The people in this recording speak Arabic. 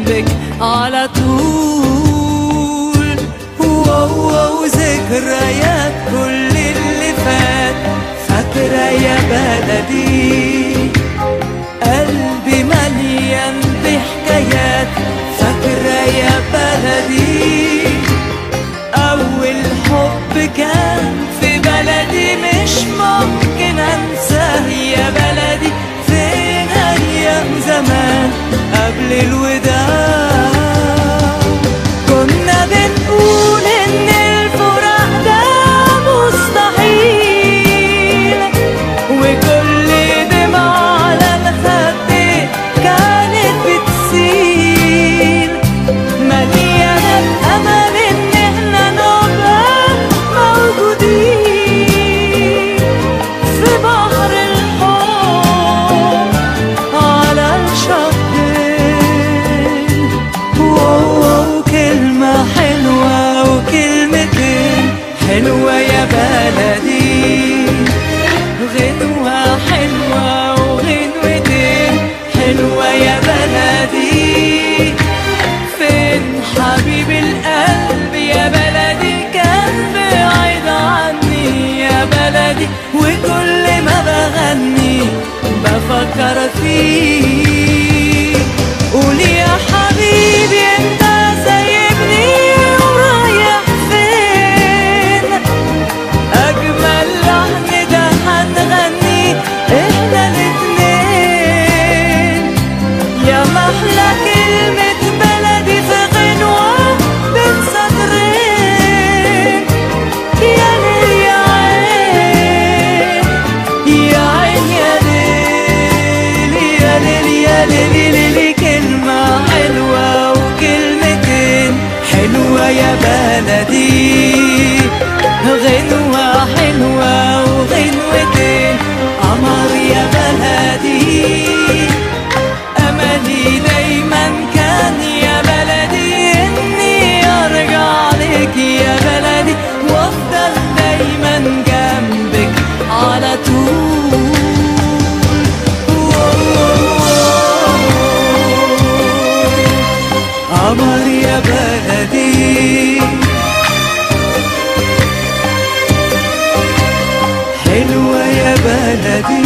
جنبك على طول. وذكريات كل اللي فات، فاكرة يا بلدي قلبي مليان بحكايات، فاكرة يا بلدي أول حب كان في بلدي مش ممكن أنساه يا بلدي. فين أيام زمان قبل الوداع، كنا بنقول إن الفراق ده مستحيل، وكل دمعة على الخد كانت بتسيل، مليانة بأمل إن إحنا نبقى موجودين في بحر الحب على الشطين. وكلمة حلوة وكلمتين حلوة يا بلدي، غنوة حلوة وغنوتين حلوة يا بلدي. فين حبيب القلب يا بلدي كان بعيد عني يا بلدي، وكل ما بغني بفكر فيه. قول يا حبيبي انت سايبني ورايح فين، اجمل لحن ده هنغني احنا الاتنين، يا محلى كلمة بلدي في غنوة بين سطرين. يا ليل يا عين يا عين يا ليل يا ليل يا ليل ليل، كلمة حلوة وكلمتين حلوة يا بلدي، غنوة حلوة وغنوتين قمر يا بلدي. أملي دايما كان يا بلدي إني أرجع لك يا بلدي، وأفضل دايما جنبك على طول. قمر يا بلدي، حلوة يا بلدي.